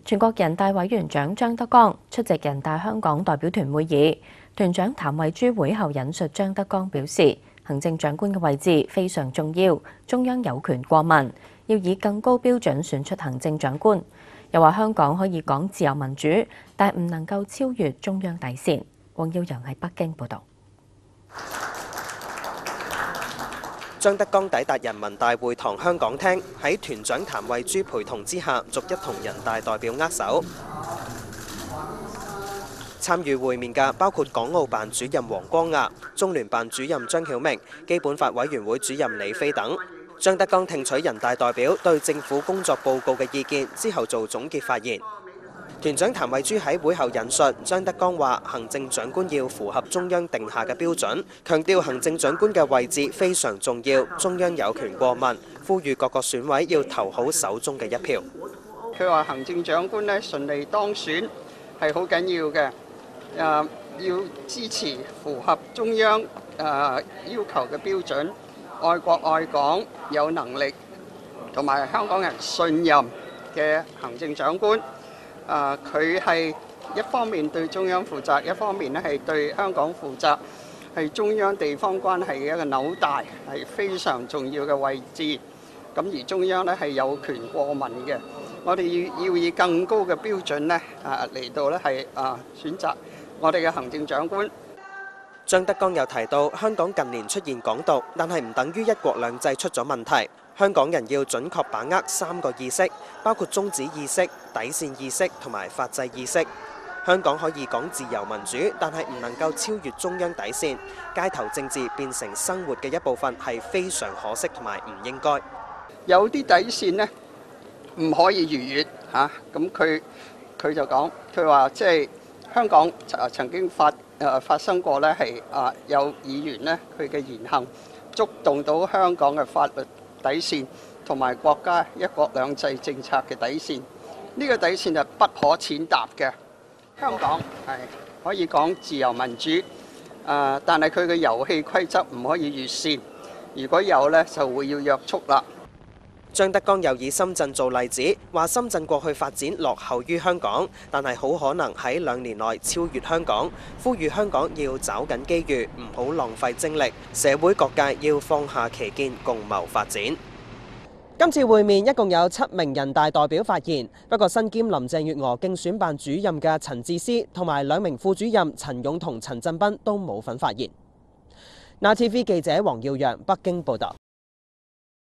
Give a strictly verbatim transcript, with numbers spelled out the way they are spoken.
全國人大委員長張德江出席人大香港代表團會議，團長譚惠珠會後引述張德江表示，行政長官嘅位置非常重要，中央有權過問，要以更高標準選出行政長官。又話香港可以講自由民主，但唔能夠超越中央底線。黃耀揚喺北京報導。 張德江抵達人民大會堂香港廳，喺團長譚惠珠陪同之下，逐一同人大代表握手。參與會面嘅包括港澳辦主任黃光亞、中聯辦主任張曉明、基本法委員會主任李飛等。張德江聽取人大代表對政府工作報告嘅意見之後做總結發言。團長譚惠珠喺會後引述張德江話：行政長官要符合中央定下嘅標準，強調行政長官嘅位置非常重要，中央有權過問，呼籲各個選委要投好手中嘅一票。 佢話行政長官咧順利當選係好緊要嘅，誒要支持符合中央誒要求嘅標準，愛國愛港、有能力同埋香港人信任嘅行政長官。啊！佢係一方面對中央負責，一方面咧係對香港負責，係中央地方關係嘅一個紐帶，係非常重要嘅位置。咁而中央咧係有權過問嘅，我哋要要以更高嘅標準咧啊嚟到咧係啊選擇我哋嘅行政長官。 張德江又提到，香港近年出現港獨，但係唔等於一國兩制出咗問題。香港人要準確把握三個意識，包括宗旨意識、底線意識同埋法制意識。香港可以講自由民主，但係唔能夠超越中央底線。街頭政治變成生活嘅一部分，係非常可惜同埋唔應該。 有啲底線呢，唔可以逾越嚇。咁佢佢就講，佢話即係香港曾經發誒發生過呢係啊有議員呢，佢嘅言行觸動到香港嘅法律底線同埋國家一國兩制政策嘅底線，呢個底線係不可踐踏嘅。香港係可以講自由民主，誒，但係佢嘅遊戲規則唔可以越線，如果有呢，就會要約束啦。 張德江又以深圳做例子，話深圳過去發展落後於香港，但係好可能喺兩年內超越香港，呼籲香港要抓緊機遇，唔好浪費精力，社會各界要放下歧見，共謀發展。今次會面一共有七名人大代表發言，不過身兼林鄭月娥競選辦主任嘅陳智思同埋兩名副主任陳勇同陳振彬都冇份發言。Now T V 記者黃耀揚北京報導。